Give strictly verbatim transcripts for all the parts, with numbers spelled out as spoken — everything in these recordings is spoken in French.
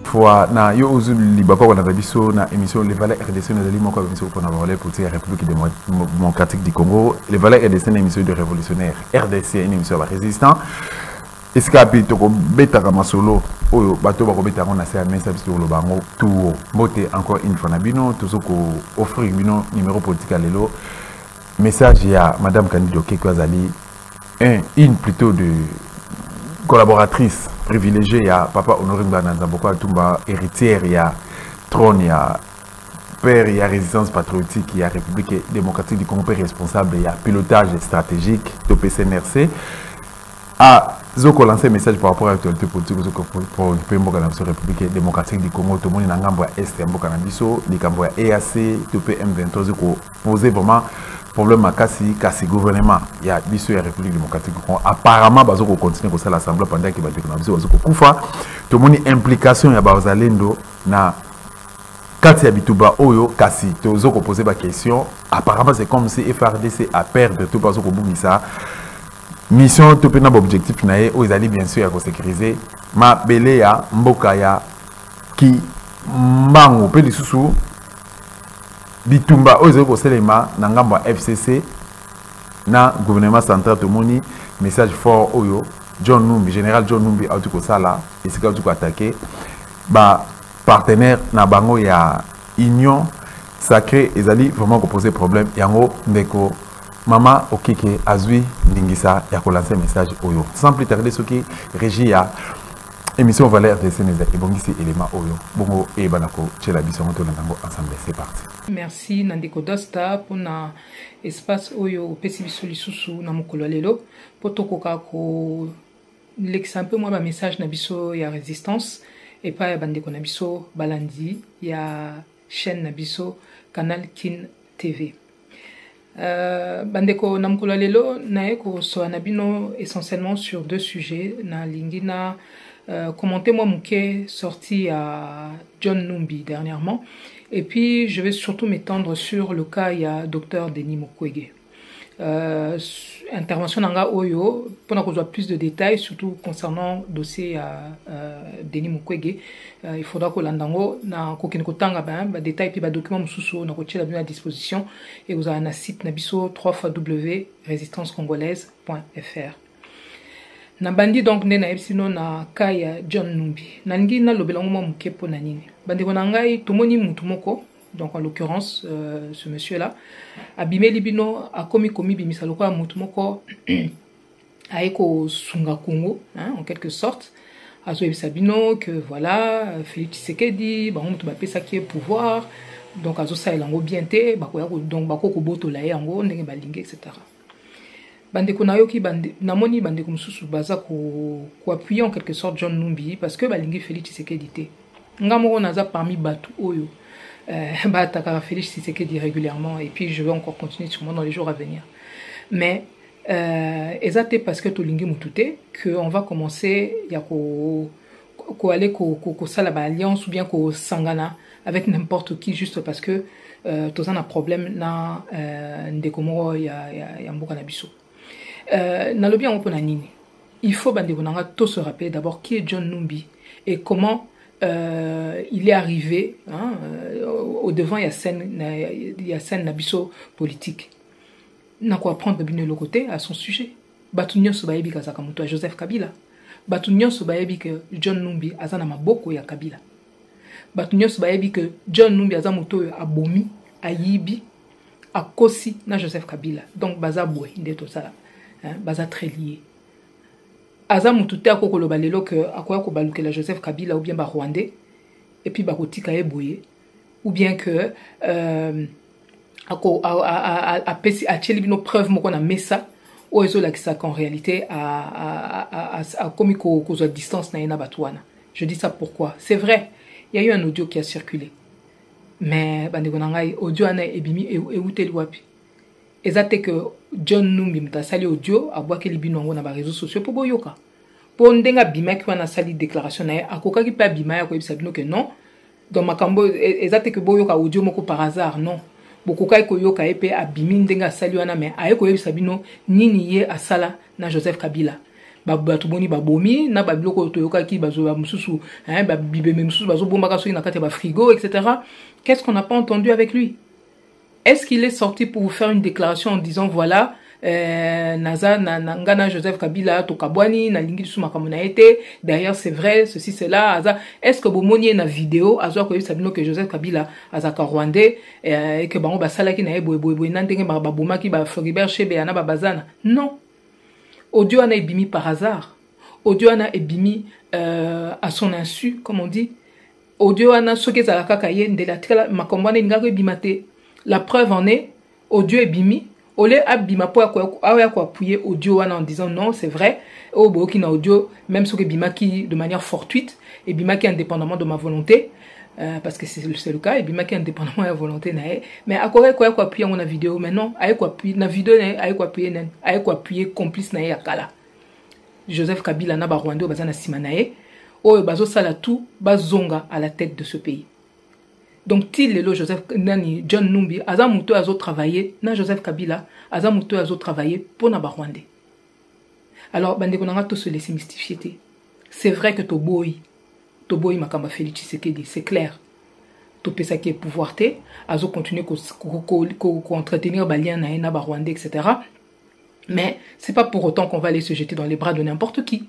toutefois na yo ozu libako on a biso na émission les valeurs R D C nous allons moko émission pour na parler pour la République démocratique du Congo les valeurs R D C une émission de révolutionnaire R D C une émission de résistant escape to ko beta kama solo oyo bato ba ko beta on a c'est un message sur le bango tout moté encore une fois na bino tout ce ko offrir bino numéro politique à lelo message ya madame Candido Kekwazali un une plutôt de collaboratrice privilégiée, il y a papa Honoré Bananzamboko Atumba, héritière, il y a trône, il y a père, il y a résistance patriotique, il y a République démocratique du Congo, père responsable, il y a pilotage stratégique, de P C N R C. Ah, Zoko lancé un message par rapport à l'actualité politique pour la République démocratique du Congo, tout le monde est en Est, Mbokanambiso, les Camboya E A C, T P M vingt-trois, Zoko posé vraiment problème à Kassi, Kassi gouvernement. Il y a biso la République démocratique du Congo. Apparemment, bazo ko continue comme ça l'assemblée pendant que bazo ko bazo ko kufa. Tout le monde implication ya bazalendo na kati ya bituba oyo Kassi. Tozo ko poser ba question. Apparemment, c'est comme si F R D C a perdre tout bazo ko bumisa. Mission tout pe na objectif na ye o ezali bien sûr ya ko sécuriser ma belé ya mboka ya ki mbango pe lisusu bitumba oyo ko selema na ngambo F C C na gouvernement central to moni message fort oyo John Numbi général John Numbi auto ko sala esika auto ko attaquer ba partenaire na bango ya union sacré ezali vraiment ko poser problème yango ndeko Mama Okike Azui Ndingisa ya ko lancer message oyo sans plus tarder ce qui régie ya émission valeur de Sénégal et bongisi élément oyo bongo e banako tchela biso moto na tango ensemble c'est parti. Merci Nandiko Dosta pour na espace oyo pesi biso lisusu na mokolo lelo pour tokoka ko l'exemple moi ba message na biso ya résistance et pas ya bandeko na biso balandi ya chaîne na biso canal Kin T V. Euh, bandeko na mokolo lelo na eko so anabino essentiellement sur deux sujets na lingina euh, commenter moi mouké sorti à John Numbi dernièrement et puis je vais surtout m'étendre sur le cas il y a docteur Denis Mukwege. Euh, intervention nanga oyo pour qu'on soit plus de détails surtout concernant le dossier à euh, Denis Mukwege euh, il faudra que l'andango na kokene kotanga ba ba détails puis ba documents mususu na kotia à disposition et vous avez un site nabiso w w w point résistance congolaise point f r na bandi donc ne na epsino na kaya John Numbi na ngi na lobelango mo muke po na nini bandi ko ngai tomoni mutu moko. Donc en l'occurrence, euh, ce monsieur-là, Abimé Libino a commis commis bimisaloko a mutumoko aeko sunga Congo, hein, en quelque sorte. Azoe Sabino que voilà, Félix Tshisekedi, bah on te bape ça qui est pouvoir, donc azo ça elango bienté, bah donc bako ko boto la yango ndenge balingue et cetera. Bande konayo ki bande namoni bande ko mususu baza ko ko appuyer en quelque sorte John Numbi parce que balingue Félix Tshisekedi té. Ngamoko naza parmi batu oyo. Euh, bah, t'as Félix Tshisekedi régulièrement et puis je vais encore continuer sûrement dans les jours à venir. Mais euh, exactement parce que Tolingi Mutute qu'on va commencer il y a qu'on qu'on aller qu'on qu'on ça la alliance ou bien qu'on sangana avec n'importe qui juste parce que euh, tous un problème na ndekomoro il y a il y a mboka na biso. Euh, na lobi on peut na nini. Il faut bande konanga tout se rappeler d'abord qui est John Numbi et comment Euh, il est arrivé hein, euh, au devant il y a scène il y a scène nabiso politique n'a quoi prendre bien le côté à son sujet batunyo sobayebi kazaka muto Joseph Kabila batunyo sobayebi que John Numbi azana maboko ya Kabila batunyo sobayebi que John Numbi azana muto abomi ayibi akosi na Joseph Kabila donc baza boy ndeto sala hein baza très lié Aza mutute ako koloba lelo que akoya ko balukela Joseph Kabila ou bien ba Rwandais et puis ba kotika eboye ou bien que euh ako a a a pesi a chelibino preuve moko na mesa o ezola ki ça qu'en réalité a a a a commis ko ko à distance na ina batwana. Je dis ça pourquoi? C'est vrai, il y a eu un audio qui a circulé. Mais bande konangai audio ana ebimi e uteli wapi? Exacte que John Numbi mta sali audio abwa ke libino ngo na ba réseaux sociaux pour boyoka pour ndenga bima ki wana sali déclaration na akoka ki pa bima ya ko ebisa bino que non dans makambo exacte que boyoka audio moko par hasard non bokoka ko yoka epe abimi ndenga sali wana mais aye ko ebisa bino nini ye asala na Joseph Kabila bato boni babomi na babiloko toyoka ki bazo ba mususu hein ba bibeme mususu bazo bomba kaso na kati ba frigo et cetera. Qu'est-ce qu'on n'a pas entendu avec lui? Est-ce qu'il est sorti pour vous faire une déclaration en disant voilà euh, Naza na ngana Joseph Kabila to kabwani na lingi suma kamona été derrière c'est vrai ceci cela aza est-ce que bomoni na vidéo azo ko sabino que Joseph Kabila azaka rwandais euh, et que bango basala ki na ebo ebo ebo na ndenge ba bomaki ba Floribert Chebe na ba bazana non. Audio ana ebimi par hasard. Audio ana ebimi euh, à son insu, comme on dit. Audio ana soke zalaka kaye ndela tika makombane ngako ebimate. La preuve en est, audio ebimi. Olé abima po ya ko appuyer audio ana en disant non, c'est vrai. O bo ki na audio même soke bimaki de manière fortuite et bimaki indépendamment de ma volonté. Euh, parce que c'est le cas, et bien qui indépendamment de la volonté nae. Mais à quoi quoi quoi appuyer mon vidéo, mais non, à quoi appuyer na vidéo nae, à quoi appuyer nae, à quoi appuyer complice nae akala. Joseph Kabila na ba Rwanda bazana simanae, o bazo sala tout bazonga à la tête de ce pays. Donc til lelo Joseph nani John Numbi azamuto azo travailler na Joseph Kabila, azamuto azo travailler pour na ba Rwanda. Alors bande konanga to se laisser mystifier. C'est vrai que to boy Toboy Makamba Félix Tshisekedi, c'est clair. Topé ça qui est pouvoir te, azo continuer qu'on entretenir balien na ba Rwanda, et cetera. Mais c'est pas pour autant qu'on va aller se jeter dans les bras de n'importe qui.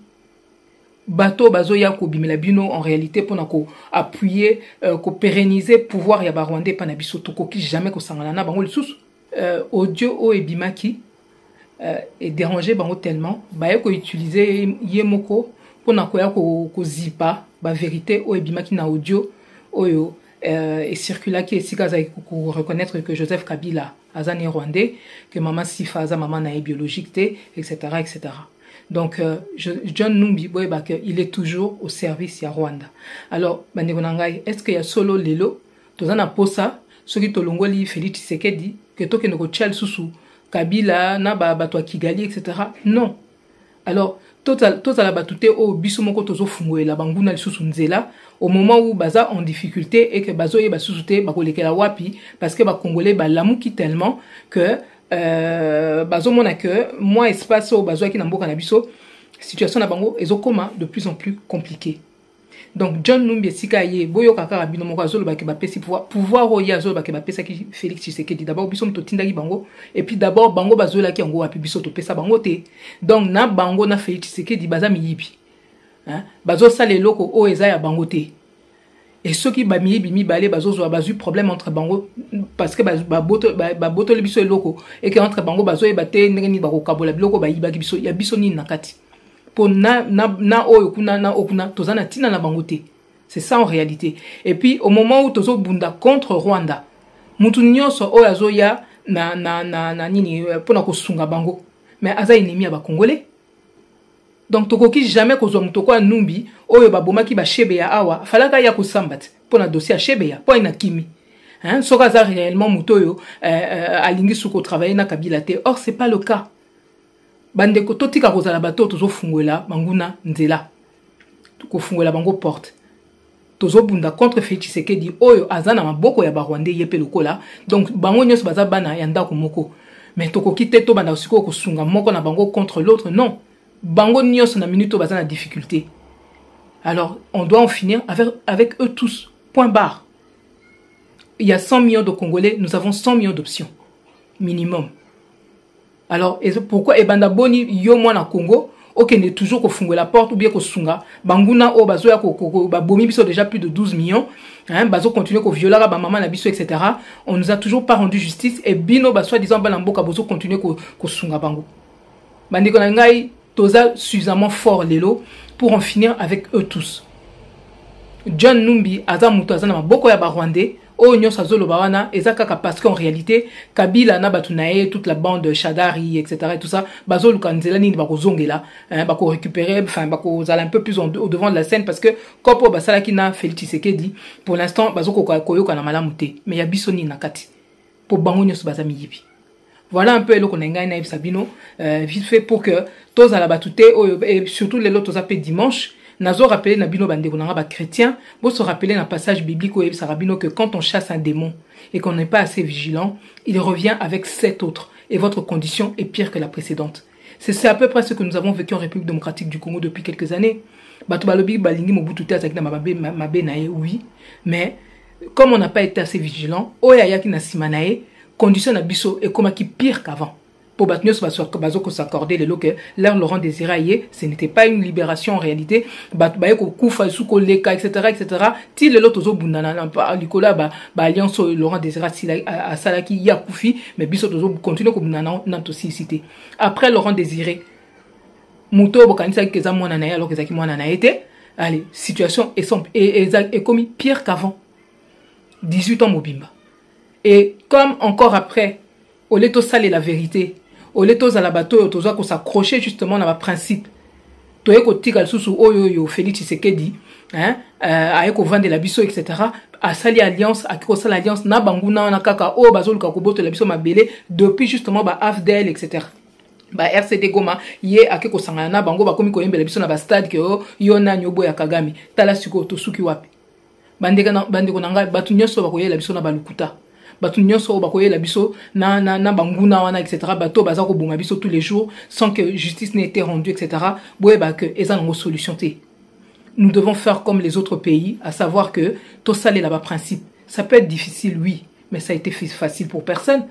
Bateau bazo ya ko bimela bino en réalité pour ko appuyer, euh, ko pérenniser pouvoir ya ba Rwanda pa na biso to ko ki jamais ko sangana na bango lisusu. Euh, audio o e bimaki euh, et déranger bango tellement, ba ko utiliser yemoko pour na ko ya ko ko zipa ba vérité o ebimaki na audio oyo euh, et circula qui est si kaza pour reconnaître que Joseph Kabila azani rwandais que maman Sifa aza maman na biologique té etc etc. Donc euh, je, John Numbi boyeba que il est toujours au service ya Rwanda. Alors bandeko nangai est-ce qu'il y a solo lelo tozana posa soki tolongoli Félix Tshisekedi que to ke no chal susu Kabila na ba bato Kigali et cetera. Non. Alors total total batute o biso moko tozo fungoela banguna lisusu nzela au moment où baza en difficulté et que bazo ye basusute bakolekela wapi parce que ba congolais ba lamuki tellement que euh bazo mona que moi espace au bazo ki na mboka na biso situation na bango ezokoma de plus en plus compliquée. Donc John Numbi Sikaye boyo kaka bino moko azolo ba ke ba pesi pouvoir pouvoir o ya azolo ba ke ba pesa ki Félix Tshisekedi d'abord biso mto tindaki bango et puis d'abord bango bazola ki ngo wapi biso to pesa bango te. Donc na bango na Félix Tshisekedi baza miyibi. Hein bazo sale loko o eza ya bango te. Et ceux qui ba miyibi mi balé bazo zo bazu problème entre bango parce que ba boto ba boto le biso loko et que entre bango bazo e baté ndeni ba ko kabola biloko ba yiba ki biso ya biso ni nakati. Na na na okuna na okuna tozana tina na bangote. C'est ça en réalité. Et puis au moment où tozo bunda contre Rwanda, mutu nyonso o azoya na na na na nini pona ko sunga bango. Mais aza ennemi ya ba Congolais. Donc tokoki jamais kozwa mutu ko Numbi oyo babomaki ba Chebe ya awa, falaka ya ko sambat pona dossier ya Chebe ya po ina kimi. Hein, soka za réellement mutu yo euh, euh, alingi suko travailler na Kabila te. Or c'est pas le cas. Bande ko totika kozala bato tozo fungola banguna nzela ko fungola bango porte tozo bunda contre Félix Tshisekedi oyo azana maboko ya barwandais yepe lokola donc bango nyos baza bana ya ndako moko mais toko kite to banda siko ko sunga moko na bango contre l'autre non bango nyos na minute baza na difficulté. Alors on doit en finir avec avec eux tous point barre. Il y a cent millions de Congolais, nous avons cent millions d'options minimum. Alors, et pourquoi Ebanda Boni, yo moi na Congo, ok, n'est toujours qu'on fungue la porte ou bien qu'on sunga, Banguna o bazo ya ko ko babomi biso déjà plus de douze millions, hein, bazo continue qu'on viola ba maman na biso et cetera. On nous a toujours pas rendu justice et bino ba soi-disant balamboka bazo continue qu'on qu'on sunga bango. Bandi ko ngai toza suffisamment fort lelo pour en finir avec eux tous. John Numbi aza muto aza na maboko ya ba Rwandais. Oh, nyo sazolo bawana, ezakaka parce qu'en réalité, Kabila na batunae, toute la bande Shadari, et cetera et tout ça, bazolo kanzela ni bako zongela, hein, bako récupérer, enfin, bako zala un peu plus au devant de la scène parce que, kopo basala kina Félix Tshisekedi, pour l'instant, bazoko koyo kana malamute, mais ya bisoni nakati. Pour bango nyo bazami yibi. Voilà un peu le qu'on a naïf Sabino, euh, vite fait pour que, tous à la batute, et surtout les autres appelés dimanche, Nazo rappelé na bino bande bonanga chrétien, bo se rappeler dans passage biblique où Sarabino que quand on chasse un démon et qu'on n'est pas assez vigilant, il revient avec sept autres et votre condition est pire que la précédente. C'est à peu près ce que nous avons vécu en République démocratique du Congo depuis quelques années. Bato balobi balingi Mobutu te azaki na mabe mabe na ye, oui, mais comme on n'a pas été assez vigilant, oya yaki na sima na ye, condition na biso et comme qui pire qu'avant. Pour battre bazo s'accorder les lots que l'air Laurent Désiré, ce n'était pas une libération en réalité. Baye ko kufa sous koleka et cetera et cetera. Ti le lot ozo bundana pa likola ba ba alliance Laurent Désiré sila a salaki ya kufi mais biso ozo continuer ko bundana na toxicité. Après Laurent Désiré, Muto bokanisa keza mwana na ye alors que zaki mwana na été. Allez, situation est sombre et est commis pire qu'avant. dix-huit ans mobimba. Et comme encore après, au lieu de saler la vérité, au lieu de la bateau, au lieu de s'accrocher justement dans le principe, tu es côté gal sous oyo Félix Tshisekedi, hein, avec au vent de la biso et cetera. À sali alliance, à quoi ça l'alliance na banguna na kaka o bazol kakoboto la biso mabele depuis justement ba A F D L et cetera. Ba R C D Goma yé akeko sangana bango ba komi ko yembe la biso na ba stade ke o yona nyobo ya Kagame tala siko to suki wapi. Bandeka na bandeko nanga batu nyonso ba ko yela biso na balukuta. Batu nyonso ba ko yela biso na na na banguna wana et cetera. Bato baza ko bonga biso tous les jours sans que justice n'ait été rendue et cetera. Boye ba que eza ngo solution té. Nous devons faire comme les autres pays, à savoir que tout ça est là-bas principe. Ça peut être difficile, oui, mais ça a été facile pour personne.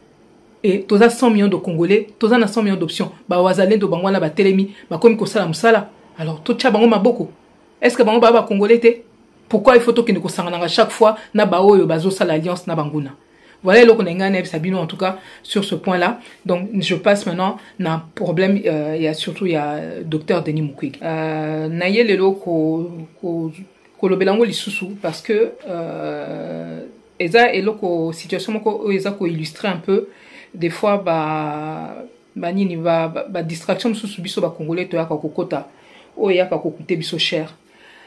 Et tous les cent millions de Congolais, tous les cent millions d'options. Bah, wazalé de bangwana ba telemi, bah comme kosala musala. Alors tout ça bango maboko. Est-ce que bango ba Congolais té? Pourquoi il faut que nous consangana chaque fois na ba oyo bazo sala alliance na banguna? Voilà le qu'on a Sabino en tout cas sur ce point-là. Donc je passe maintenant à un problème. Euh, il y a surtout il y a docteur Denis Mukwege. Euh, Naye lelo ko ko ko lobelango lisusu parce que euh, eza elo ko situation ko eza ko illustrer un peu des fois ba ba nini ba ba distraction lisusu biso ba congolais to ya ka kokota o ya ka kokuter biso cher.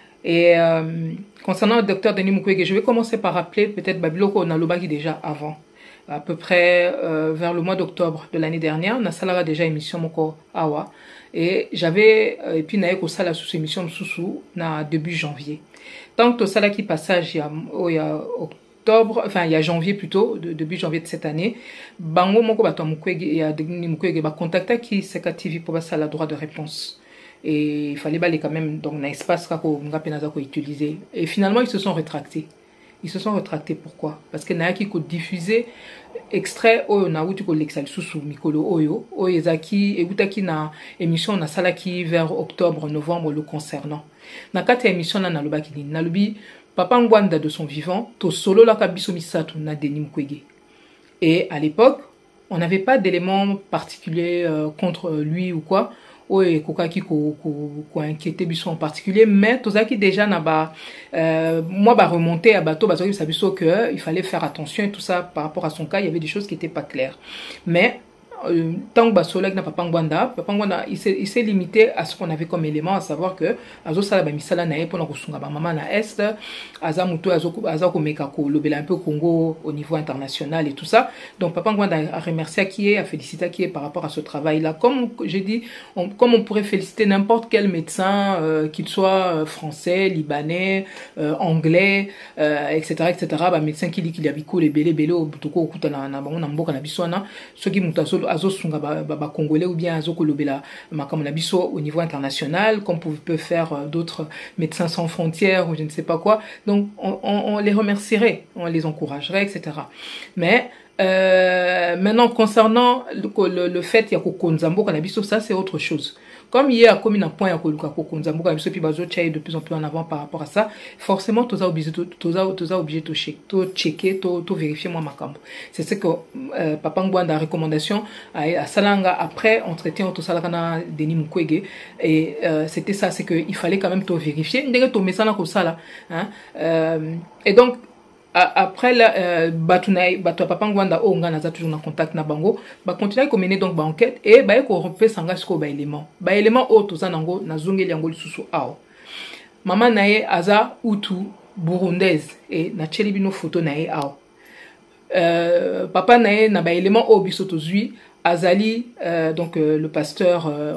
Et euh, concernant le docteur Denis Mukwege, je vais commencer par rappeler peut-être Babiloko Nalobaki déjà avant, à peu près euh, vers le mois d'octobre de l'année dernière, Nasalara déjà émission Moko Awa, et j'avais euh, et puis Naeko Sala sous émission Msusu na début janvier. Tant que Sala qui passage il y a, oh, il y a octobre, enfin il y a janvier plutôt, de, début janvier de cette année, Bango Moko Bato Mukwege et Denis Mukwege ba contacta qui s'est activé pour passer à la droit de réponse. Et il fallait baler quand même donc un espace qu'on a utilisé. Et finalement, ils se sont rétractés. Ils se sont rétractés. Pourquoi? Parce que n'a qui diffusé extrait au naouti ko l'exal susu mikolo oyo oyezaki et utaki na émission na salaki vers octobre novembre le concernant. Na kati émission na nalobaki ni nalobi papa Ngwanda de son vivant to solo la kabiso misatu na Denis Mukwege. Et à l'époque, on n'avait pas d'éléments particuliers euh, contre lui ou quoi. Oui, kokaki ko ko ko inquiété biso en particulier, mais tozaki déjà na ba euh, moi ba remonter à bateau bateau ça biso que il fallait faire attention et tout ça par rapport à son cas, il y avait des choses qui étaient pas claires. Mais euh, tant que basolag na papa Ngwanda, papa Ngwanda il s'est il s'est limité à ce qu'on avait comme élément, à savoir que azo sala ba misala na pour na kosunga ba mama na est, aza muto azo aza ko meka ko lobela un peu Congo au niveau international et tout ça. Donc papa Ngwanda a remercié qui est, a félicité qui est par rapport à ce travail là. Comme j'ai dit, on, comme on pourrait féliciter n'importe quel médecin, euh, qu'il soit euh, français, libanais, euh, anglais, euh, et cetera et cetera. Bah médecin qui dit qu'il y a biko les belé belé au butoko okuta na na bango na mboka na biswana, ceux qui mutasolo azo sunga ba, ba, ba congolais ou bien azo kolobela makam na biso au niveau international, comme peut faire euh, d'autres médecins sans frontières ou je ne sais pas quoi. Donc on, on, on les remercierait, on les encouragerait, et cetera. Mais euh, maintenant concernant le, le, le fait qu'il y a kokonzambo kanabiso, ça c'est autre chose. Comme il y a comme un point à koluka kokonzambo kanabiso puis bazo tchaye de plus en plus en avant par rapport à ça, forcément tous obligé tous tous obligé de checker, to checker, to to vérifier moi makambo. C'est ce que euh, papa Ngwanda a recommandation à, à Salanga après entretien au Salakana Denis Mukwege et euh, c'était ça, c'est que il fallait quand même to vérifier ndenge to mesana ko sala hein euh, et donc après la euh, batunaï batu papa Ngwanda o ngana za toujours en contact na bango ba continuer à mener donc ba enquête et ba ko repé sanga sko ba élément ba élément o to zanango na zongeli yango lisusu ao mama nae aza utu burundaise et na chelibino photo nae ao euh, papa nae na ba élément o biso to zui azali euh, donc euh, le pasteur euh,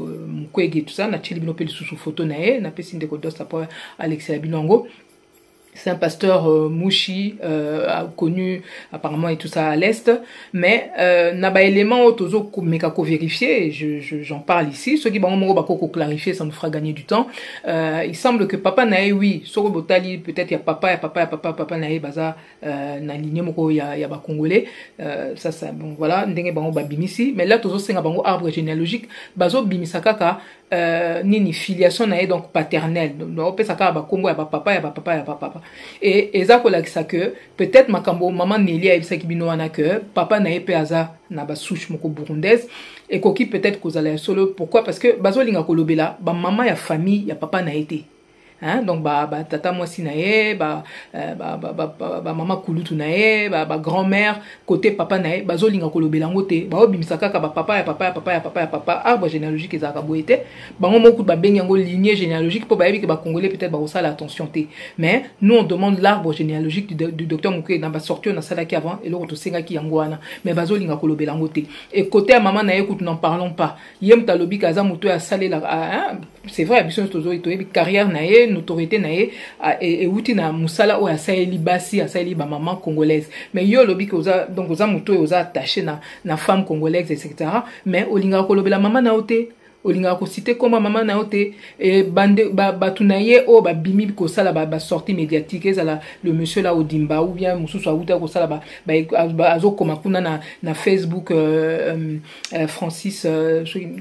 Mukwege tout ça na chelibino pe lisusu photo nae na pe sinde ko dosta pour Alexis Abinongo. C'est un pasteur euh, Mouchi, euh, connu apparemment et tout ça à l'Est. Mais euh, n'a pas élément autozo meka ko vérifier, je, je, j'en parle ici. Ceux qui vont me clarifier, ça nous fera gagner du temps. Euh, il semble que papa nae, oui, sur Botali, peut-être il y a papa, il y a papa, il y a papa, papa nae, baza, euh, na ligne moko, il y a, il y a ba Congolais. Euh, ça, ça, bon, voilà, ndenge bango ba bimisi. Mais là, tozo senga bango arbre généalogique, bazo bimisa kaka, euh, nini filiation nae, donc paternelle. Donc, on peut saka ba Congo, il y a ba papa, il y a ba papa, il y a ba papa. Et eza ko lakisa que peut-être makambo maman Nelly a ebisa kibino wana que papa na epe aza na ba souche moko burundaise et koki peut-être kozala solo. Pourquoi? Parce que bazo linga kolobela ba maman ya famille ya papa na été. Hein? Donc ba ba tata mwasi na ye, ba ba ba ba, ba, ba mama kulutu na ye, ba ba grand-mère côté papa na ye, bazo linga kolobela ngote. Ba obimisa kaka ba papa ya papa ya papa ya papa ya papa arbre généalogique ezaka boete. Bango moku ba bengi ngo lignée généalogique pour ba yebi que ba congolais peut-être ba osala attention té. Mais nous on demande l'arbre généalogique du, du docteur Mukwege na ba sorti na sala ki avant et l'autre to senga ki yango wana. Mais bazo linga kolobela ngote. Et côté à maman na ye écoute n'en parlons pas. Yem talobi kaza muto ya salé la hein? C'est vrai biso tozo itoyebi carrière na ye autorité nae et et outi na musala o asaeli basi asaeli ba maman congolaise mais yo lobi que oza donc oza muto oza attaché na na femme congolaise et cetera mais olinga ko lobela maman na ote olinga ko citer comme maman na ote et bande ba batunaye o ba bimi ko sala ba, ba sortie médiatique ezala le monsieur là Odimba ou bien mususu auta ko sala ba ba azo koma kuna na na Facebook euh, euh, Francis euh,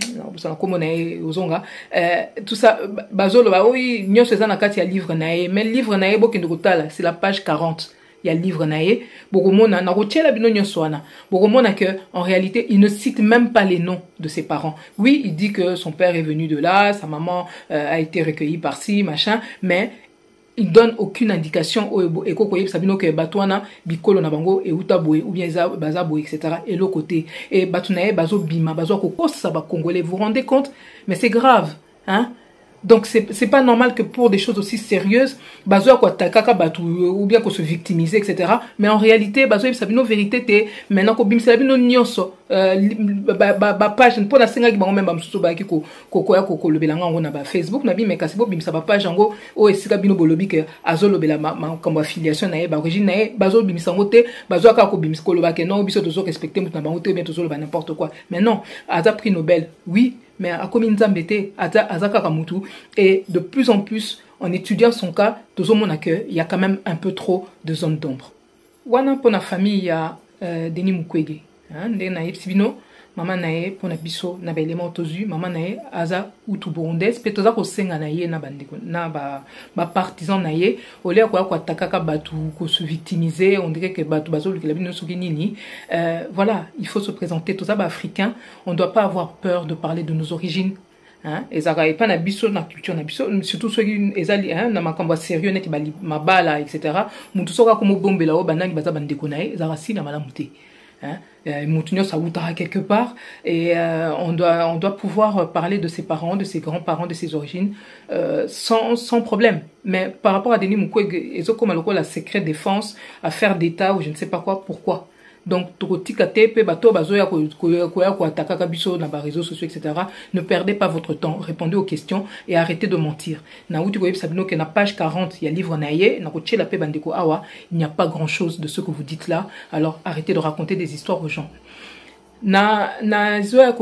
ça comme on est ozonga euh, tout ça bazolo ba oui nyo seza na kati ya livre nae mais livre nae bokende kotala c'est la page quarante. Il y a le livre nae bokomona na rochela bino nyonso wana bokomona que en réalité il ne cite même pas les noms de ses parents. Oui, il dit que son père est venu de là, sa maman euh, a été recueillie par ci machin, mais il donne aucune indication au eko koyeb sabino que batwana bikolo na bango e utabwe ou bien za bazabo et cetera et l'autre côté et batunae bazo bima bazo kokosa ba congolais, vous vous rendez compte? Mais c'est grave, hein? Donc c'est c'est pas normal que pour des choses aussi sérieuses bazo quoi takaka batu ou bien qu'on se victimiser et cetera. Mais en réalité bazo sabino vérité te maintenant ko bim sabino nyonso ba ba ba page pour la senga ki bango même bamsusu ba ki ko ko ko ya ko lobelanga ngo na ba Facebook na bi mais kasi bo bim sa ba page ngo o esika bino bolobi que azo lobela ma comme affiliation na e ba origine na e bazo bim sango te bazo ka ko bim ko loba ke non biso tozo respecter mutu na bango te bien tozo loba n'importe quoi. Mais non, aza prix Nobel. Oui, mais à comme Nzambete, Azaka Kamutu, et de plus en plus, en étudiant son cas, tout mon accueil, il y a quand même un peu trop de zones d'ombre. Wana pour la famille, il y a euh, Denis Mukwege, hein, Naïf Sibino, maman nae pour na biso na belema tozu, maman nae aza utu burundaise, pe toza ko senga naie na bandeko na ba ba partisan naie, ole kwa kwa takaka batu ko se victimiser, on dirait que batu bazo le bino soki nini. Euh, voilà, il faut se présenter toza ba africain, on ne doit pas avoir peur de parler de nos origines. Hein, et ça va pas na biso na culture na biso surtout ceux qui ezali hein na makambo sérieux net bali mabala et cetera. Mutu soka comme bombe là o banani baza bandeko nae za rasi na malamuté. Hein, euh, ça quelque part et euh, on doit on doit pouvoir parler de ses parents, de ses grands-parents, de ses origines euh, sans sans problème. Mais par rapport à Denis Mukwege, ils ont comme la secret défense, affaire d'État ou je ne sais pas quoi, pourquoi. Donc, ne perdez pas votre temps, répondez aux questions et arrêtez de mentir. Na page quarante, il y a livre naïe, il n'y a pas grand chose de ce que vous dites là, alors arrêtez de raconter des histoires aux gens. Na na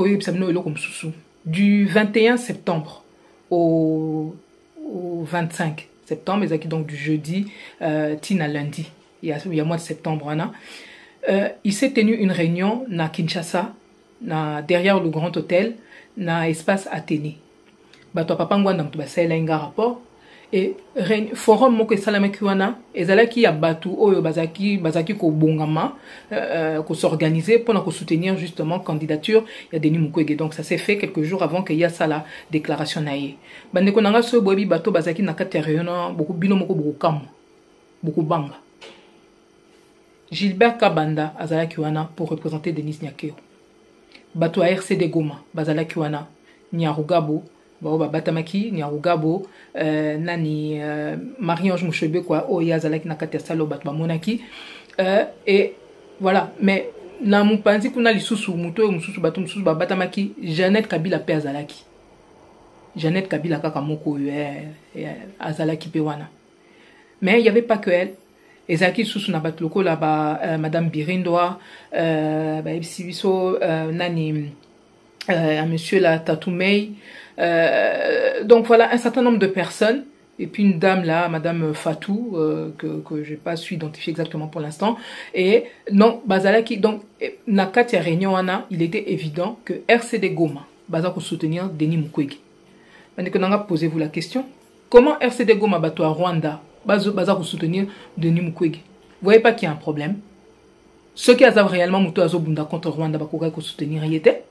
du vingt et un septembre au, au vingt-cinq septembre, donc du jeudi, euh, tina lundi, il y a il y a mois de septembre, hein, Euh, il s'est tenu une réunion na Kinshasa, na derrière le grand hôtel, na espace Athénée. Bato papa ngwana mtu basela inga rapport et forum moko salama kiwana ezalaki ya batu oyo bazaki bazaki ko bongama euh, ko s'organiser pour ko soutenir justement candidature ya Denis Mukwege. Donc ça s'est fait quelques jours avant qu'il y a ça la déclaration naie. Bande ko nanga so bobi bato bazaki na kati réunion beaucoup bino moko beaucoup kam beaucoup banga. Gilbert Kabanda azalaki wana pour représenter Denis Nyakeo. Bato a R C D Goma bazalaki wana Nyarugabo bao batamaki Nyarugabo euh, nani euh, Marie-Ange Mouchebe quoi o yazalaki na kati salo bato ba monaki euh, et voilà mais na mupanzi kuna lisusu muto mususu bato mususu ba batamaki Jeannette Kabila pe azalaki. Jeannette Kabila kaka moko yo azalaki pe wana. Mais il n'y avait pas que elle. Ezaki sous na batloko là-bas, euh, Madame Birindoa, euh, bah, euh, Nani, euh, Monsieur la Tatoumei. Euh, donc voilà, un certain nombre de personnes. Et puis une dame là, Madame Fatou, euh, que, que je n'ai pas su identifier exactement pour l'instant. Et non, Bazalaki, donc, Nakati Réunion, il était évident que R C D Goma, Bazako soutenir Denis Mukwege. Posez-vous la question. Comment R C D Goma bateau à Rwanda, Bazako soutenir Denis Mukwege? Vous voyez pas qu'il y a un problème? Ceux qui ont réellement Mouto Azobunda contre Rwanda, Bakoko soutenir, y était.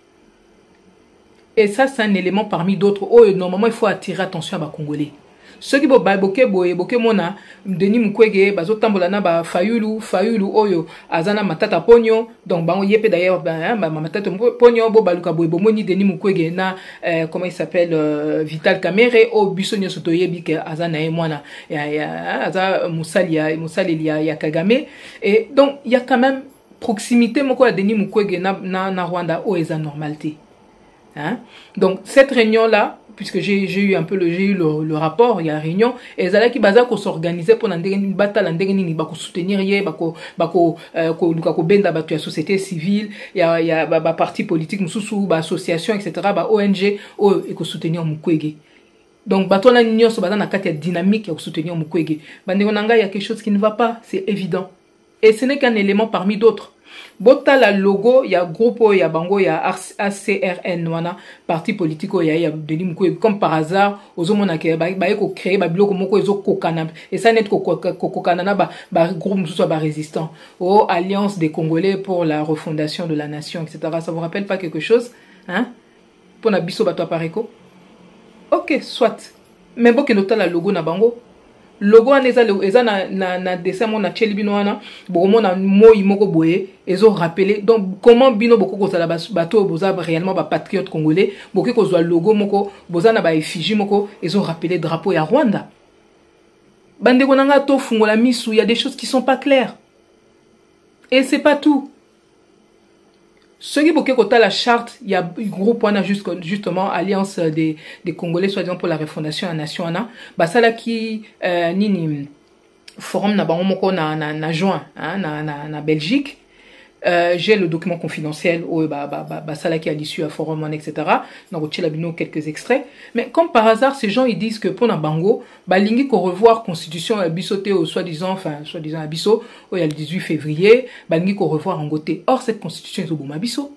Et ça, c'est un élément parmi d'autres. Oh, normalement, il faut attirer attention à les Congolais. Ceux qui boba boke boye boke mona Denis Mukwege bazo tambola na ba fayulu fayulu oyo azana matata ponyo donc bango yepe d'ailleurs ba matata ponyo bo baluka boye bomoni Denis Mukwege na euh, comment il s'appelle euh, Vital Kamerhe o bisonyo sotoyebi ke azana e mwana ya ya aza musali ya musali ya, ya Kagame et donc il y a quand même proximité moko ya Denis Mukwege na na, na Rwanda o eza normalité hein. Donc cette réunion là, puisque j'ai eu un peu le, j'ai eu le, le rapport, il y a une réunion, et ça là qui basa qu'on s'organisait pour une bataille, une bako soutenir yé, bako bako ko luka ko benda batu ya société civile, il y a il y a ba parti politique, mususu, ba association, et cetera, ba O N G, o et ko soutenir Mukwege. Donc bato na union so basa na kati ya dynamique ya soutenir Mukwege. Bandeko nanga il y a quelque chose qui ne va pas, c'est évident. Et ce n'est qu'un élément parmi d'autres. Bota la logo, il y a groupe, il y a bango, il y a A C R N, wana, parti politique, il y a Denis Mukwege, comme par hasard, aux hommes qui ont créé, biloko moko ezo kokana, et ça n'est que kokana ba ba groupe soit ba résistant, oh alliance des Congolais pour la refondation de la nation, et cetera. Ça vous rappelle pas quelque chose, hein? Pour na biso bato apareko. Ok, soit. Mais bon que nota la logo na bango. Logo aneza eza na na na dessin mon na cheli bino wana bo mona moi moko boye ezo rappeler donc comment bino boko ko sala bato boza réellement ba patriote congolais boko ko zo logo moko boza na ba effigie moko ezo rappeler drapeau ya Rwanda. Bande ko nanga to fungola misu, il y a des choses qui sont pas claires. Et c'est pas tout. Ceux qui bouquet la charte, il y a un groupe on a justement alliance des des Congolais soi-disant pour la refondation à nation ana. Bah ça là qui euh, nini forum na bango moko na na na juin hein, na na na Belgique. Euh, j'ai le document confidentiel où bah bah bah, bah ça là qui a l'issue à forum et cetera. Donc on a quelques extraits. Mais comme par hasard, ces gens ils disent que pour na bango, bah lingi qu'on revoir constitution bisoté au soi-disant enfin soi-disant à biso, où il y a le dix-huit février, bah lingi qu'on revoir en goté. Or cette constitution est au boma biso.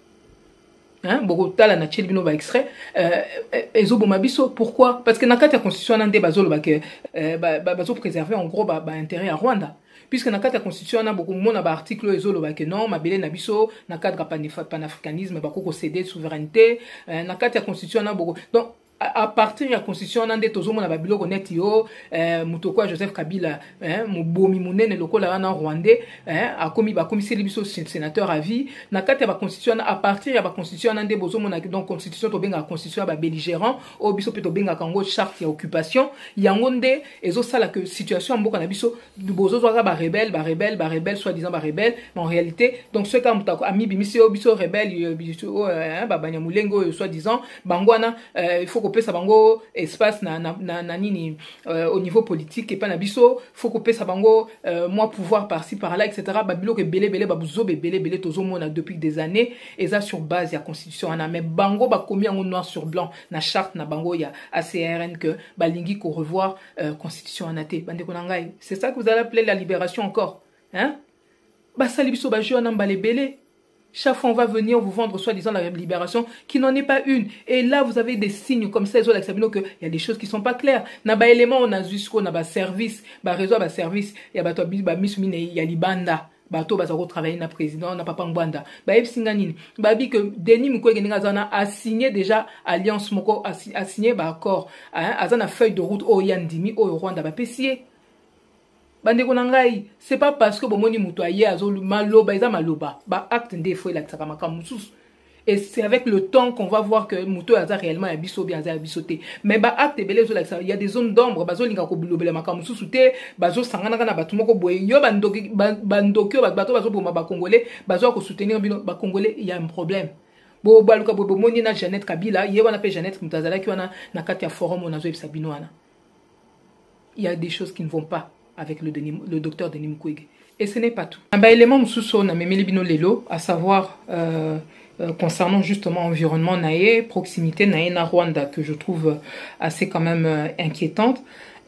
Hein, Bogota la naturelle bino ba extrait euh ezo boma biso. Pourquoi? Parce que na kati ya constitution nan de bazolo ba que ba bazo préserver en gros bah bah intérêt à Rwanda. Puisque dans la constitution on a beaucoup de articles ezolo ba que non mabele na biso na cadre panafricanisme ba ko céder souveraineté na la constitution on a beaucoup donc à partir de la constitution on a des tozo mona ba biloko net yo euh mutoko Joseph Kabila hein mubomi munene lokola wana rwandais hein a commis ba commissaire biso sénateur à vie na kati ya constitution à partir de la constitution on a des bozo mona donc constitution to benga constitution ba belligérant o biso peto benga kango charte ya occupation yango nde ezo sala que situation mboka na biso bozo zo ba rebelle ba rebelle ba rebelle soi-disant ba rebelle mais en réalité donc ce cas mutako ami bimisi o biso rebelle biso hein ba banyamulengo soi-disant bangwana il faut couper sa bango espace na na na, na nini euh, au niveau politique et pas na biso faut couper sa bango euh, moi pouvoir par-ci par-là etc. babilo que belé belé babuzo belé belé tozo mona depuis des années et ça sur base ya constitution ana mais bango ba komi en noir sur blanc na charte na bango ya A C R N que balingi ko revoir euh, constitution anate bande konangai c'est ça que vous allez appeler la libération encore hein ba sali biso ba jeu na mbale belé. Chaque fois on va venir vous vendre soi-disant la libération qui n'en est pas une. Et là vous avez des signes comme ça, il y a des choses qui sont pas claires. Na ba élément on a jusqu'au na ba service, ba réseau ba service, il y a ba to ba mismine il y a libanda. Bato bazako travailler na président na papa Ngwanda. Ba ebsinganini. Ba bi que Denis Mukwege ngazana a signé déjà alliance moko a signé ba accord hein, azana feuille de route o yandimi o Rwanda ba pesier. Bandeko nangai, c'est pas parce que bomoni muto aye azolu maloba eza maloba, ba acte ndefo la tsaka makamusus. Et c'est avec le temps qu'on va voir que muto aza réellement abiso bien aza abisoté. Mais ba acte belé zo la il y a des zones d'ombre, bazo linga ko bilobela makamususu te, bazo sangana kana batu moko boye yo bandoki bandokyo bato bazo boma ba congolais, bazo ko soutenir bino ba congolais, il y a un problème. Bo baluka bo moni na Jeannette Kabila, ye wana pe Jeannette Mutazala ki wana na kati ya forum on azo ebisa bino wana. Il y a des choses qui ne vont pas. avec le, Denis, le docteur Denis Mukwege. Et ce n'est pas tout. Un élément moussousso na memeli bino lelo, à savoir euh, euh, concernant justement environnement naé, proximité naé na Rwanda, que je trouve assez quand même euh, inquiétante.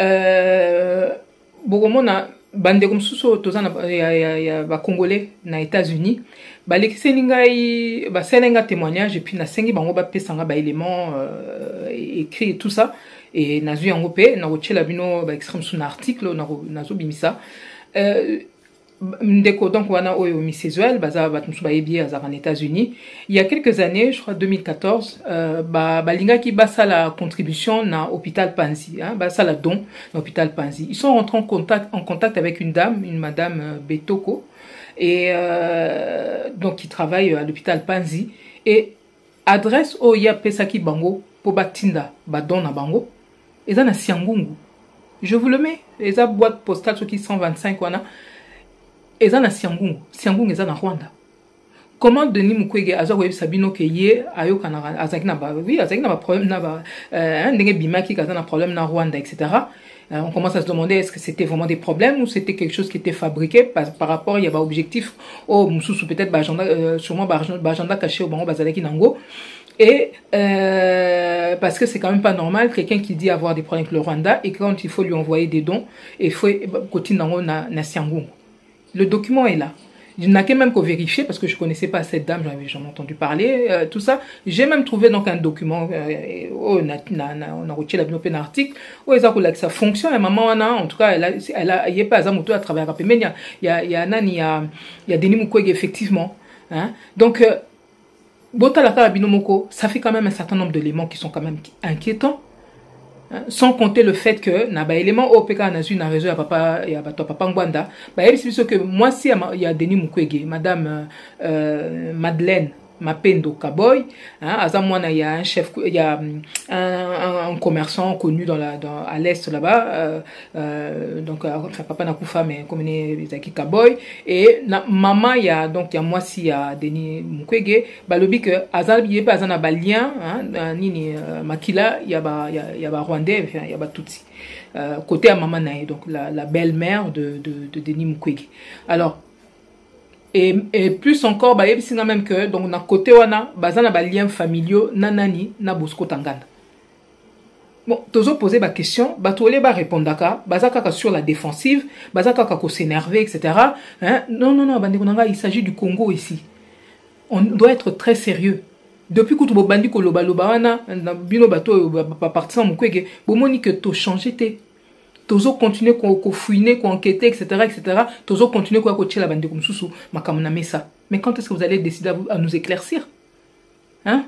Euh, Bogomo na bandeko moussousso toza na ya ya ya ba congolais na États-Unis, ba lekiseni ngai ba selenga témoignage et puis na sengi bango ba pesanga ba éléments euh, écrits et tout ça et na zui yango pe na rochela bino ba extrême sous article na na zo bimisa euh ndeko donc wana oyo misezuel baza batmusu ba yebi aza en États-Unis il y a quelques années je crois deux mille quatorze euh, ba balinga ki basa la contribution na hôpital Panzi hein basa la don na hôpital Panzi ils sont rentrés en contact en contact avec une dame une madame euh, Betoko et euh, donc qui travaille à l'hôpital Panzi et adresse o ya pesaki bango po batinda ba don na bango eza na Siangungu je vous le mets eza boîte postale soki cent vingt-cinq wana eza na Siangungu Siangungu eza na Rwanda comment Denis Mukwege aza ko yebisa bino ke ye ayoka na azaki na ba oui azaki na ba problème na ba euh ndenge bimaki kaza na problème na Rwanda etc. Euh, on commence à se demander est-ce que c'était vraiment des problèmes ou c'était quelque chose qui était fabriqué par, par rapport il y avait objectif au mususu peut-être ba agenda euh, sûrement ba agenda caché au bango bazalaki nango et euh, parce que c'est quand même pas normal quelqu'un qui dit avoir des problèmes avec le Rwanda et quand il faut lui envoyer des dons et faut continue nango na na Siangungu. Le document est là. Je n'ai même qu'à vérifier parce que je ne connaissais pas cette dame, j'en avais jamais entendu parler, euh, tout ça. J'ai même trouvé donc un document, euh, oh, on a retiré un article, où que ça fonctionne. Et maman, en tout cas, elle a, elle a, il y a pas à moto à travers mais il y a, il y a, il y a, il y a, il y a Denis Mukwege effectivement. Hein. Donc, euh, Botalaka Binomoko, ça fait quand même un certain nombre d'éléments qui sont quand même inquiétants. Hein, sans compter le fait que na ba élément O P K na na réseau ya papa ya bato papa Ngwanda ba yebi que moi si il y a Denis Mukwege madame euh, Madeleine Mapendo Kaboy hein aza mwana il y a un chef il y a un, un, un commerçant connu dans la dans à l'est là-bas euh, euh, donc enfin papa Nakufa mais comme Izaki Kaboy et na maman il y a donc il y a moi si il y a Denis Mukwege ba lobi que aza il y a pas un balien hein nini makila il y a ba il y a il y a ba rwandais enfin il y a ba tutsi euh, côté à maman nae donc la, la belle-mère de, de de Denis Mukwege alors Et, et plus encore, bah, il y a même que, donc, na côté wana, bazana ba liens familiaux, nanani, na Bosco Tangana. Bon, toujours poser ma question, bah, tous les ba répondre d'accord, bazaka sur la défensive, bazaka ko s'énerver, et cetera. Hein? Non, non, non, bandikonanga, il s'agit du Congo ici. On doit être très sérieux. Depuis que tu bandi ko loba loba wana, na bino bato, ba partisan Mukwege, bomoni que to changer te. Toujours continuer qu'on fouiner, qu'on enquêter, et cetera, et cetera. Toujours continuer qu'on coacher la bande comme sous makamona mesa. Mais quand est-ce que vous allez décider à, vous, à nous éclaircir? Hein?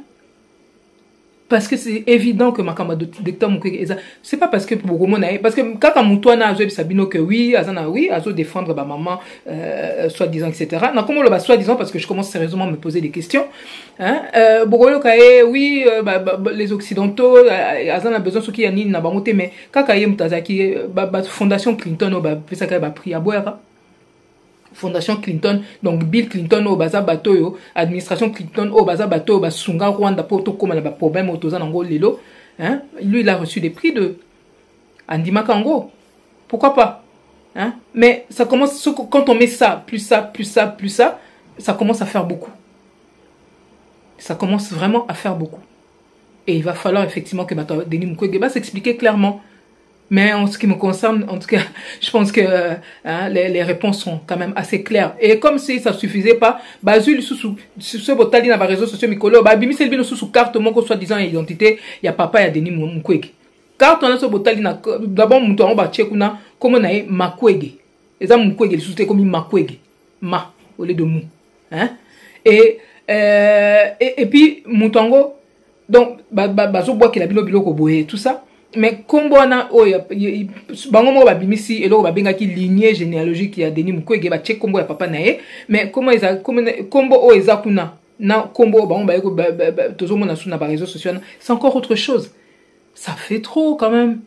Parce que c'est évident que makama docteur Mukwege, c'est pas parce que pour parce que quand Moutoana a joué Sabino que oui, Azana oui, Azo défendre ma maman, euh, soi-disant, et cetera. Non, comment le bas soi-disant parce que je commence sérieusement à me poser des questions. Hein? Euh, Bogolo Kaye, oui, euh, bah, bah, les occidentaux, Azana a besoin de ce qui y a ni n'a pas monté, mais quand Kaye Mutazaki, bah, bah, Fondation Clinton, oh, bah, ça Kaye bah, pris à boire. Fondation Clinton, donc Bill Clinton au baza bato yo, administration Clinton au baza bato ba sunga Rwanda pour tout comme la problème autoza nango lelo, hein? Lui il a reçu des prix de Andima Kango. Pourquoi pas? Hein? Mais ça commence quand on met ça, plus ça, plus ça, plus ça, ça commence à faire beaucoup. Ça commence vraiment à faire beaucoup. Et il va falloir effectivement que Denis Mukwege va s'expliquer clairement. Mais en ce qui me concerne, en tout cas, je pense que euh, hein, les, les réponses sont quand même assez claires. Et comme si ça suffisait pas, Bazul sous ce botali na réseaux sociaux mikolo, ba bimi selbi no sous carte mon ko soi-disant identité, il y a papa il y a Denis Mukwege. Carte on a ce botali na d'abord muto on ba tchekuna comme na Makwege. Les hommes Mukwege sous comme Makwege. Ma au lieu de mou. Hein? Et euh, et, et puis mutango donc ba ba bazo bois qu'il a bilo bilo ko boye tout ça. Mais comme on a oh bango ba bimisi et là ba benga ki lignée généalogique ya Denis Mukwege ba check kombo ya papa nae mais comment ils a comme kombo o ezakuna na kombo bango ba ko toujours mona sous na ba réseaux sociaux c'est encore autre chose. Ça fait trop quand même.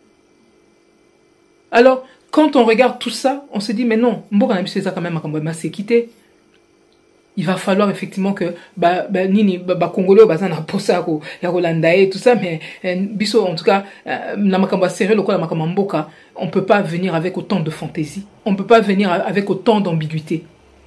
Alors quand on regarde tout ça on se dit mais non mboka na biso ça quand même akambo ma séquité. il va falloir effectivement que ba ba nini ba, ba congolais baza na posa ko ya Rolanda et tout ça, mais eh, biso en tout cas na makamba sérieux lokola makamba mboka, on peut pas venir avec autant de fantaisie, on peut pas venir avec autant d'ambiguïté.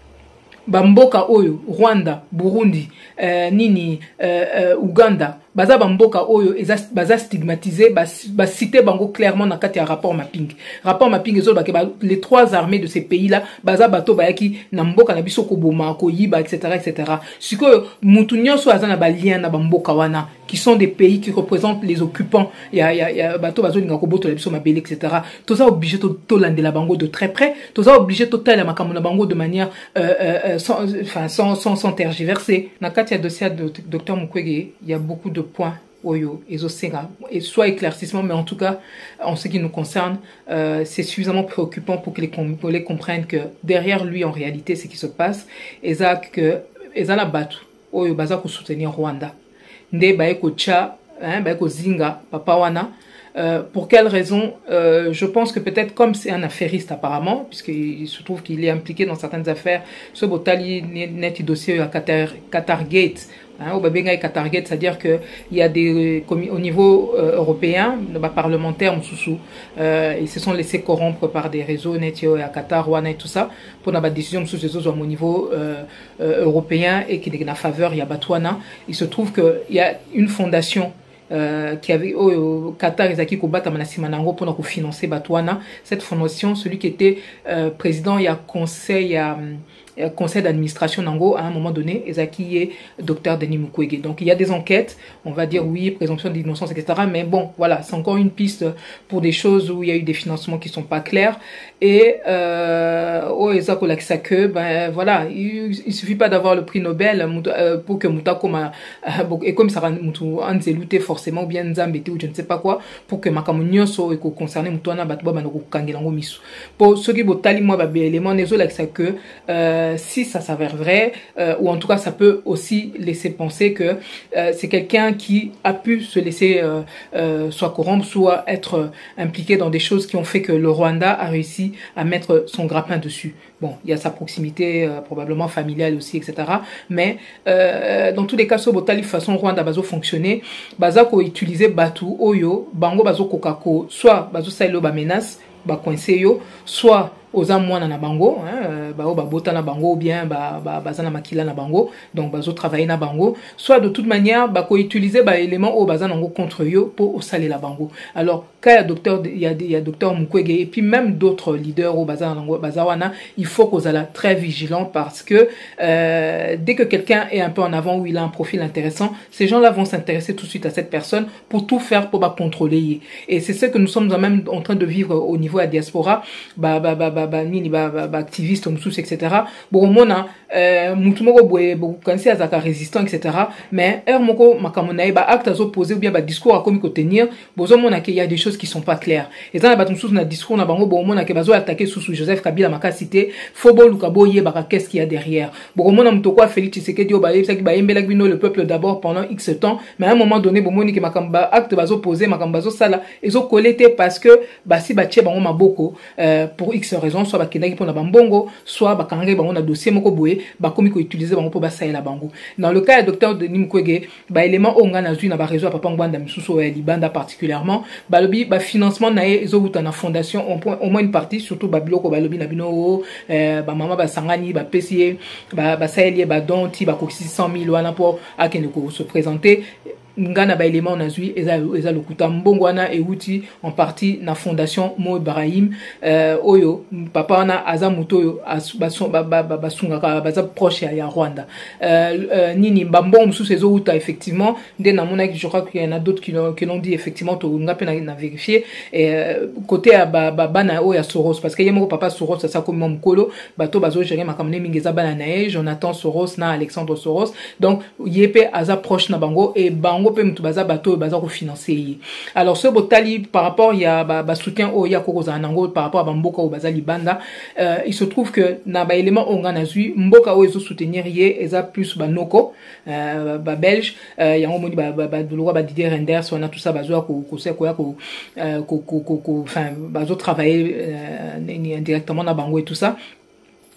Bamboka oyo Rwanda, Burundi, euh, nini euh, euh, Uganda, baza bamboka oyo baza stigmatisé, ba cité bango clairement dans kati ya rapport mapping. Rapport mapping ezo ba les trois armées de ces pays-là, baza bato bayaki na mboka na biso ko boma ko yiba et cetera et cetera. Siko mutu nyonso aza na ba lien na bamboka wana qui sont des pays qui représentent les occupants. Il y a il y a, y a bato bazo linga ko boto la biso mabele et cetera. Toza obligé to to lande la bango de très près. Toza obligé total la makamona bango de manière euh, euh, sans enfin sans sans sans tergiverser. Na kati ya dossier de docteur Mukwege, il y a beaucoup de points oyo ezosenga et soit éclaircissement, mais en tout cas en ce qui nous concerne euh, c'est suffisamment préoccupant pour que les Congolais comprennent que derrière lui en réalité ce qui se passe et ça que ezala batu oyo baza ko soutenir Rwanda nde bae ko cha hein bae ko zinga papa wana. Euh, pour quelle raison? euh, Je pense que peut-être comme c'est un affairiste apparemment, puisqu'il se trouve qu'il est impliqué dans certaines affaires, ce Botali net dossier à Qatar, Qatar Gate, hein, au Babenga et Qatar Gate, c'est-à-dire qu'il y a des au niveau euh, européen, bah, parlementaires, Moussoussou, euh, ils se sont laissés corrompre par des réseaux net à Qatar, Rwanda et tout ça, pour la décision sous les autres au niveau euh, euh, européen et qui est en faveur, il y a Batouana. Il se trouve qu'il y a une fondation Euh, qui avait au oh, Qatar Ezaki Kobata Manasimanango pour nous financer Batouana. Cette fondation, celui qui était euh, président, il y a conseil, il y a, il y a conseil d'administration Nango à un moment donné, Ezaki est docteur Denis Mukwege. Donc il y a des enquêtes, on va dire oui, présomption d'innocence, et cetera. Mais bon, voilà, c'est encore une piste pour des choses où il y a eu des financements qui sont pas clairs. Et euh, oh Ezako Laksake, ben voilà, il, il suffit pas d'avoir le prix Nobel euh, pour que Mutakoma euh, et comme ça va Anzelouté forcément ou bien Nzambete ou je ne sais pas quoi pour que makamunyo so eko concerné Mutwana batba banoko kangelango misu. Pour ceux qui botali moi ba élément nezo Laksake, euh, si ça s'avère vrai euh, ou en tout cas ça peut aussi laisser penser que euh, c'est quelqu'un qui a pu se laisser euh, euh, soit corrompre, soit être euh, impliqué dans des choses qui ont fait que le Rwanda a réussi à mettre son grappin dessus. Bon, il y a sa proximité euh, probablement familiale aussi, et cetera. Mais euh, dans tous les cas, ce botali façon Rwanda bazo fonctionner, bazako utiliser batu oyo, bango bazo kokako, soit bazo sailo ba menace, ba coincé yo, soit aux amouana na bango, hein, ba ba bota na bango ou bien ba ba bazana makila na bango, donc bazo travailler na bango, soit de toute manière ba ko utiliser ba élément au bazana ngo contre yo pour au saler la bango. Alors quand il y a docteur il y a il y a docteur Mukwege et puis même d'autres leaders au bazana ngo bazawana, il faut qu'on soit très vigilant parce que euh, dès que quelqu'un est un peu en avant ou il a un profil intéressant, ces gens-là vont s'intéresser tout de suite à cette personne pour tout faire pour ba contrôler. Et c'est ce que nous sommes même en train de vivre au niveau de la diaspora, ba ba ba ba nini ba ba activiste mususu et cetera. Bon mona euh mutu moko boye bo kansi azaka résistant et cetera. Mais er moko makamona ba acte azo poser ou bien ba discours a comme ko tenir, bozo mona qu'il y a des choses qui sont pas claires. Et ça ba mususu na discours na bango bon mona ke bazo attaquer sous Joseph Kabila makasité, fobo lukabo yeba qu'est-ce qu'il y a derrière. Bon mona muto kwa Félix Tshisekedi ba yebisa ki ba yembela bino le peuple d'abord pendant X temps, mais à un moment donné bon moni ke makamba acte bazo poser makamba bazo sala ezo collecter parce que ba si ba tie bango maboko euh, pour X raisons soit bakendaki pona bambongo soit bakange bango na dossier moko boye bakomi ko utiliser bango po basaye la bango. Dans le cas du docteur Denis Mukwege, ba élément onga na zui na ba réseau papa ngwanda misuso ya libanda particulièrement ba lobi ba financement na ezo buta na fondation au moins une partie surtout ba biloko ba lobi na bino euh, ba mama ba sangani ba pesier ba ba sayelie ba donti ba ko six cent mille wana pour akene ko se présenter ngana ba élément na zui eza eza lokuta mbongo wana euti en partie na fondation Mo Ibrahim euh, oyo papa wana aza muto bason ba ba basunga ka baza proche ya Rwanda euh, euh, nini mbambo msusu ezo uta effectivement nde na mona je crois qu'il y en a d'autres qui l'ont qui l'ont dit effectivement to ngape na, na vérifier et euh, côté ya ba ba bana o ya Soros parce que yemo papa Soros ça comme mkolo bato bazo gérer makamne mingeza bana na Jonathan Soros na Alexandre Soros donc yepe aza proche na bango et bango pe mutu baza bato baza ko financer. Alors ce botali par rapport il y a ba, ba soutien au ya kokoza nango par rapport à bamboka au baza libanda euh, il se trouve que na ba élément onga na zui mboka o ezo soutenir ye eza plus banoko euh, ba belge euh, yango moni ba ba dolora ba Didier Renders on a tout ça bazo ko ko se ko ya ko ko ko ko enfin bazo travailler euh, indirectement na bango et tout ça.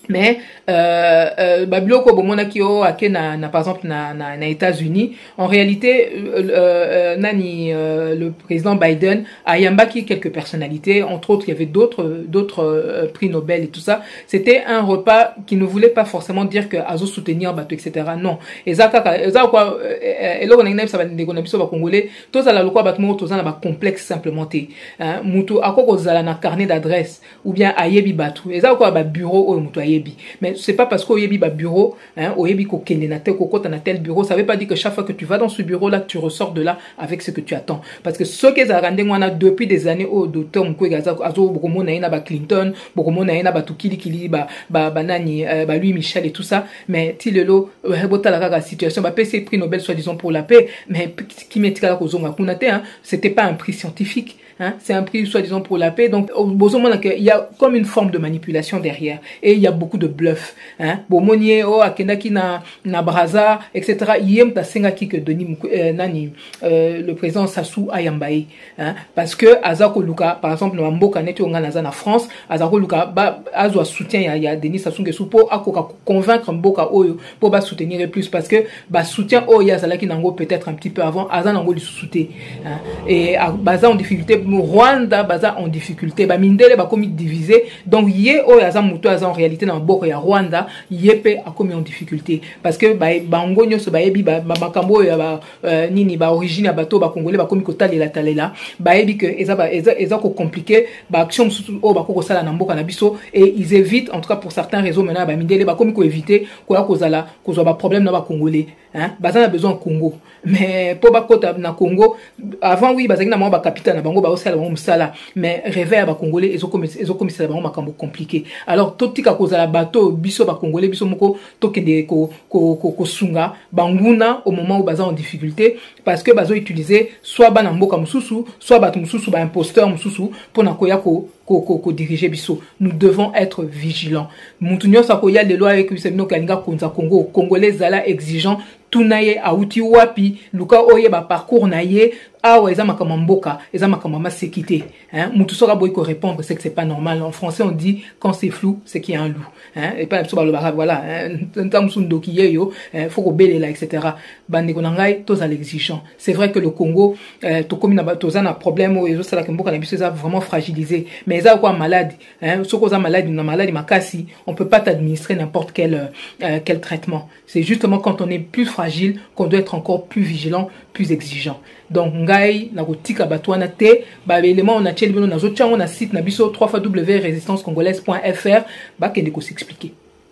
mais euh, euh, babiloko bomona kio ake na, na par exemple na na, na États-Unis en réalité euh, euh, nani euh, le président Biden a yambaki quelques personnalités, entre autres il y avait d'autres d'autres euh, prix Nobel et tout ça. C'était un repas qui ne voulait pas forcément dire que azo soutenir bato etc. Non, ezaka ezaka quoi eloko na ngina ça va ndeko na biso ba congolais tous ala lokwa bato mo tozana ba complexe simplement te hein mutu akoko zala na carnet d'adresse ou bien ayebi bato ezaka quoi ba bureau o mutu ayebi. Mais c'est pas parce qu'au yebi ba bureau, hein, au yebi ko kende na tel koko na tel bureau, ça veut pas dire que chaque fois que tu vas dans ce bureau là, tu ressors de là avec ce que tu attends. Parce que ce que ça rende moi depuis des années au docteur Mkwe Gaza, azo bokomo na ina ba Clinton, bokomo na ina ba Tukili Kili, ba ba banani, ba Louis Michel et tout ça. Mais tilelo, rebota la kaka situation, ba P C prix Nobel soi-disant pour la paix, mais qui metti la kozonga kunate, hein, c'était pas un prix scientifique. Hein, c'est un prix soi-disant pour la paix. Donc, il y a comme une forme de manipulation derrière. Et il y a beaucoup de bluff. Hein. Bomonier, oh, akenaki na, na braza, et cetera. Yem ta sengaki que Denis euh, Nani, euh, le président Sassou Ayambaye. Hein. Parce que Azako Luka, par exemple, no Mboka neti onga na France, Azako Luka, ba, Azwa soutient, il y a Denis Sassou Nguesso pour convaincre Mboka Oyo, pour ba soutenir plus. Parce que, ba soutient Oya Zalaki Nango peut-être un petit peu avant, Azan Nango lui soutient. Hein. Et Baza en difficulté, Rwanda baza en difficulté ba mindele ba komi divisé donc yé o yaza muto yaza en réalité dans boko ya Rwanda yépe a komi en difficulté parce que ba bango nyoso ba yebi ba makambo ya ba euh, nini ba origine ya bato ba congolais ba komi kotalela talela ba yebi que eza ba eza eza ko compliqué ba action o ba ko sala na mboka na biso et ils évitent en tout cas pour certains réseaux maintenant ba mindele ba komi ko éviter ko la kozala kozwa ba problème na ba congolais hein baza na besoin Congo mais pour ba kota na Congo avant oui bazaki na ba capitale na bango ba osala ba musala mais réveil ba congolais ezo comme ezo comme ça ba makambo compliqué alors totika kozala bato biso ba congolais biso moko tokende ko ko ko sunga banguna au moment où baza en difficulté parce que bazo utiliser soit ba na mboka mususu soit ba mususu ba imposteur mususu pour na koya ko ko ko diriger biso. Nous devons être vigilants. Mutunyo sakoya les lois avec Bisemino Kalinga Konza Congo congolais zala exigeant tunaye auti wapi luka oye ba parcours naye awa eza makama mboka eza makama masekité hein mutu soka boy ko répondre c'est que c'est pas normal. En français on dit quand c'est flou c'est qu'il y a un loup hein et pas so ba lo voilà ntam sundoki yeyo faut ko belela etc. bande ko ngai toza l'exigeant. C'est vrai que le Congo euh, to komi na toza na problème o ezo sala ke mboka na biso eza vraiment fragilisé mais eza quoi malade hein soko za malade na malade makasi on peut pas t'administrer n'importe quel euh, quel traitement. C'est justement quand on est plus fragile qu'on doit être encore plus vigilant, plus exigeant. Donc ngai na kotika batwana te ba élément on a tcheli bino na zo tchango na site na biso w w w point résistance congolaise point f r ba kende ko s'expliquer.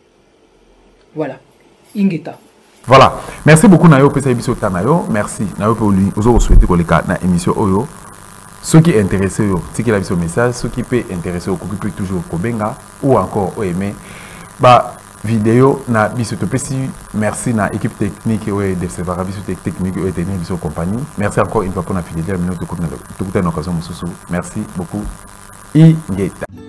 Voilà. Ingeta. Voilà. Merci beaucoup Nayo pesa biso tanayo. Merci. Nayo pe oli ozo souhaiter ko leka na émission oyo. Ceux qui intéressés yo, c'est qu'il a vu ce message, ceux qui peut intéresser au peut toujours kobenga ou encore au aimer ba vidéo na biso topesi merci na équipe technique et de sevara biso technique et tenir biso compagnie. Merci encore une fois pour la fidélité à minute de toute une occasion. Merci beaucoup. Ingeta.